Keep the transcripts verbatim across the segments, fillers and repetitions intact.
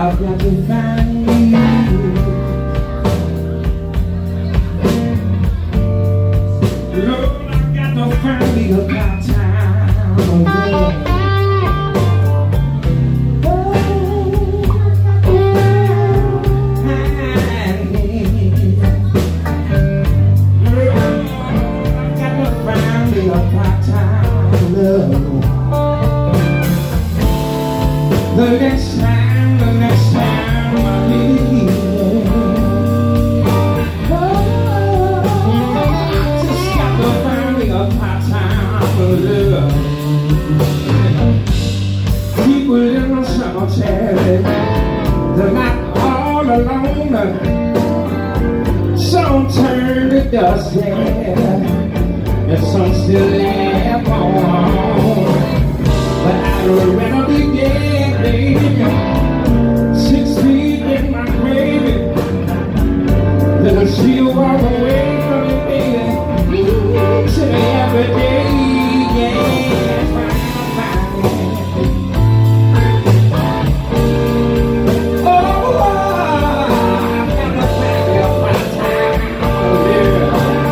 I've got to find you. Lord, I've got to find me a part-time girl. The next time, the next time I'll be here. Oh, just got to find me a part-time love. People in the cemetery, they're not all alone. Some turn to dust, yeah, and some still live on. But I'd rather be dead, baby, six feet in my grave, than to see you walk away from me, baby. Say every day, yeah, oh, I've got to find you my time, yeah.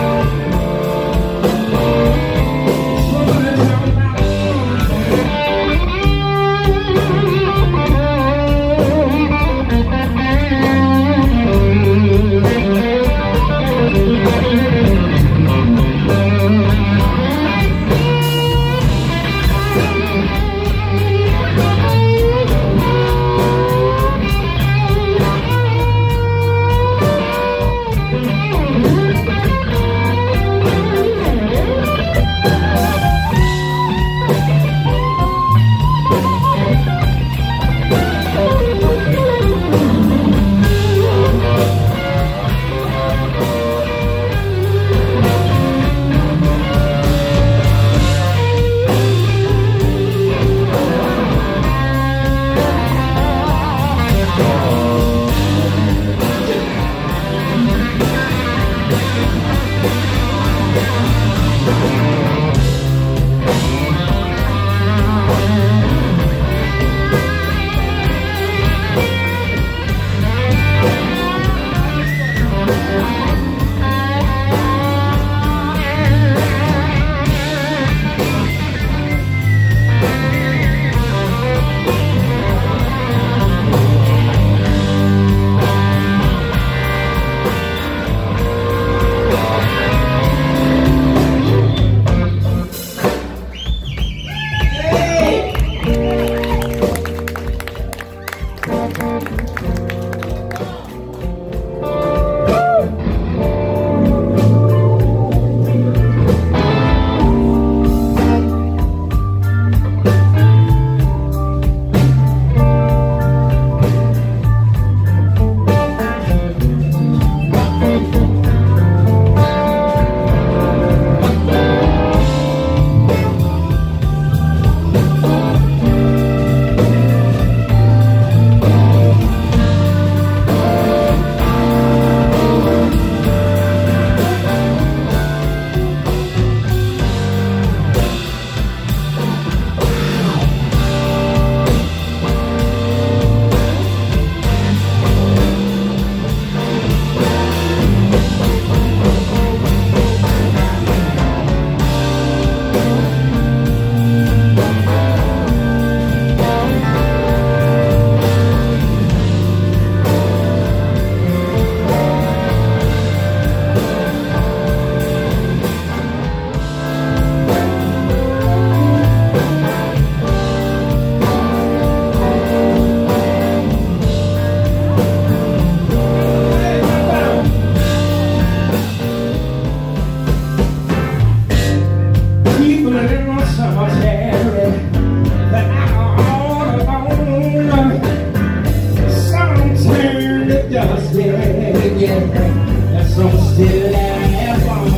That's so still and far.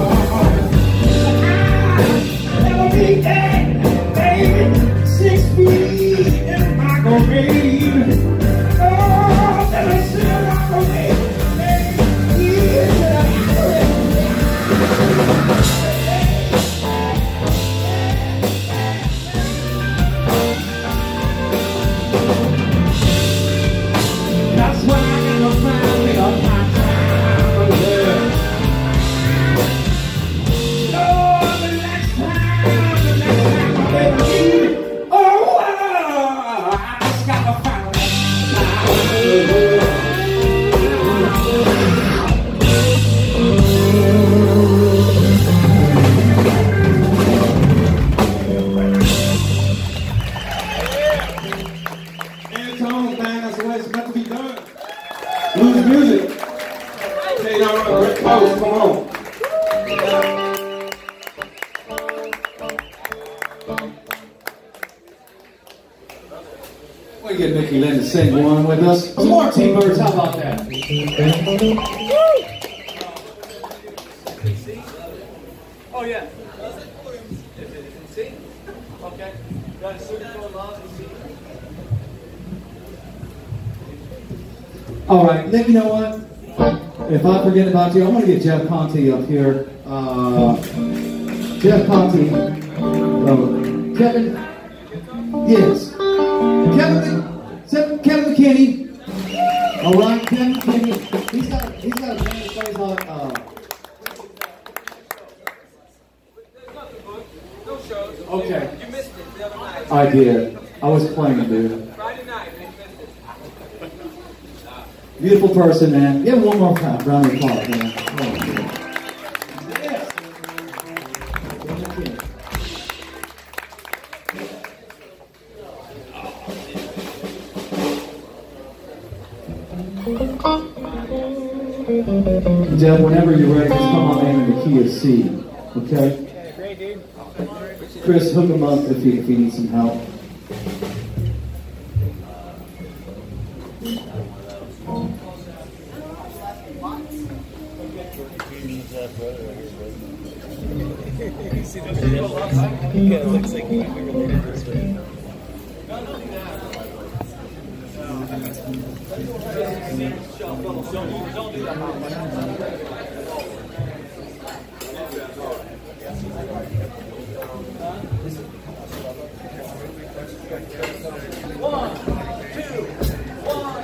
Never be dead, baby. Six feet in my grave. Oh, never still my grave, baby. songs, man. That's the way it's meant to be done. Blues music. Okay, y'all run Rick Post, come on. We get Mickey Lynn to sing one with us. Some more T-Birds, how about that? Oh yeah. See? Okay. Got a certain love and see. All right, then you know what? If I forget about you, I'm going to get Jeff Conte up here. Uh, Jeff Conte. Uh, Kevin. Yes. Kevin, Kevin McKinney. All right, Kevin McKinney. He's got, he's got a band that plays on. Uh, No shows. okay. You missed it the other night. I did. I was playing, dude. Friday night, you missed it. Beautiful person, man. Give him one more time. Round of applause, man. Oh, yes. Jeff, whenever you're ready, just come on in in the key of C. Okay? Great, dude. Chris, hook him up if he, if he needs some help. Yeah, it looks like we related this way. Don't do that. One, two, one,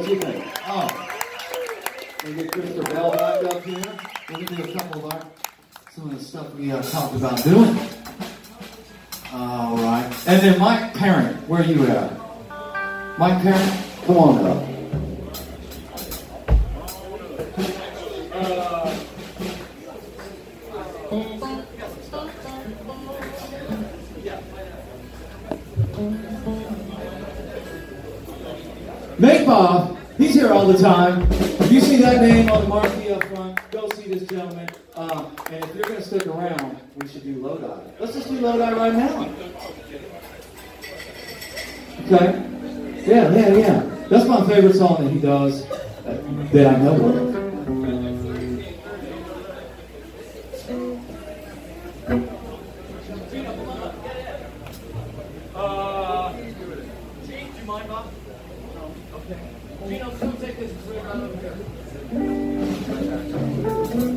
do you think? Oh. We'll get Christopher Bell back up here. We're going to do a couple of our, some of the stuff we uh, talked about doing. All right. And then Mike Parent, where are you at? Mike Parent, come on up. Make Bob, he's here all the time. If you see that name on the marquee up front, go see this gentleman. Uh, and if you're going to stick around, we should do Lodi. Let's just do Lodi right now. Okay? Yeah, yeah, yeah. That's my favorite song that he does that, that I know of. Uh, Gene, do you mind, Bob? No. Okay. Gene, I'll come take this right out of here.